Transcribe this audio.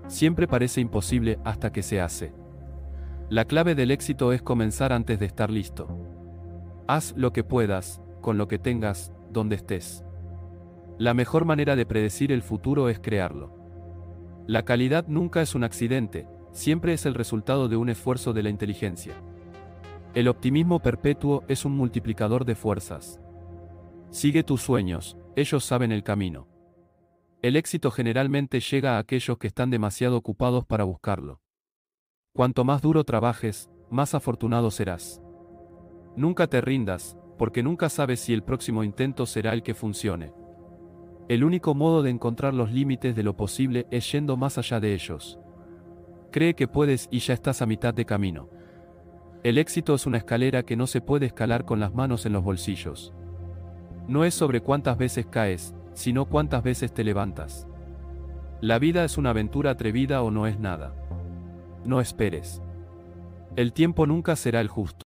Siempre parece imposible hasta que se hace. La clave del éxito es comenzar antes de estar listo. Haz lo que puedas, con lo que tengas, donde estés. La mejor manera de predecir el futuro es crearlo. La calidad nunca es un accidente, siempre es el resultado de un esfuerzo de la inteligencia. El optimismo perpetuo es un multiplicador de fuerzas. Sigue tus sueños, ellos saben el camino. El éxito generalmente llega a aquellos que están demasiado ocupados para buscarlo. Cuanto más duro trabajes, más afortunado serás. Nunca te rindas, porque nunca sabes si el próximo intento será el que funcione. El único modo de encontrar los límites de lo posible es yendo más allá de ellos. Cree que puedes y ya estás a mitad de camino. El éxito es una escalera que no se puede escalar con las manos en los bolsillos. No es sobre cuántas veces caes, sino cuántas veces te levantas. La vida es una aventura atrevida o no es nada. No esperes. El tiempo nunca será el justo.